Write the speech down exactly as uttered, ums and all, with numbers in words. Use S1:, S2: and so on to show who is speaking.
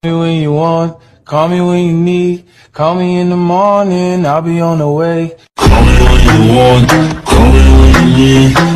S1: me when you want, call me when you need. Call me in the morning, I'll be on the way. Call me when you want, call me when you need.